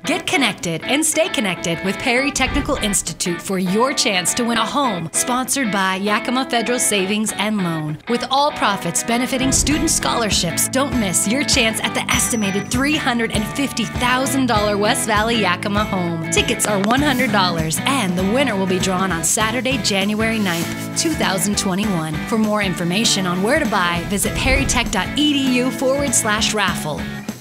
Get connected and stay connected with Perry Technical Institute for your chance to win a home, sponsored by Yakima Federal Savings and Loan. With all profits benefiting student scholarships, don't miss your chance at the estimated $350,000 West Valley Yakima home. Tickets are $100 and the winner will be drawn on Saturday, January 9th, 2021. For more information on where to buy, visit perrytech.edu/raffle.